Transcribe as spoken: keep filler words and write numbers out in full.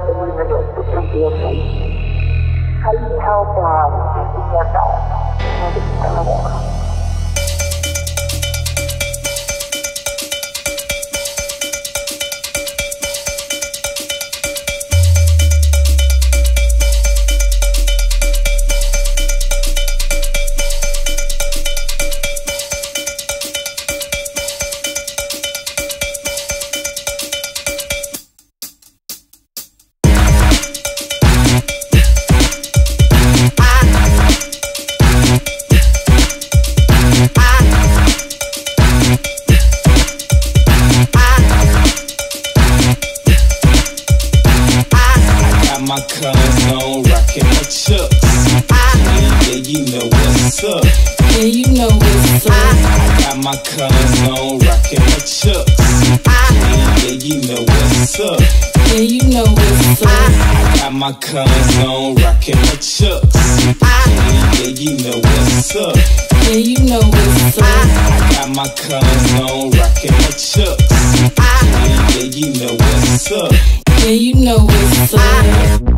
How do you tell God you can't balance? How do you tell God? My cuz on rockin' my chucks. Yeah, yeah, you know what's up. Yeah, you know what's up. I got my cuz on rockin' my chucks. Yeah, yeah, you know what's up. Yeah, you know what's up. I got my cuz on rockin' my chucks. Yeah, yeah, you know what's up. Yeah, you know what's up. I got my cuz on rockin' my chucks. Yeah, yeah, you know what's up. Yeah, you know what's up.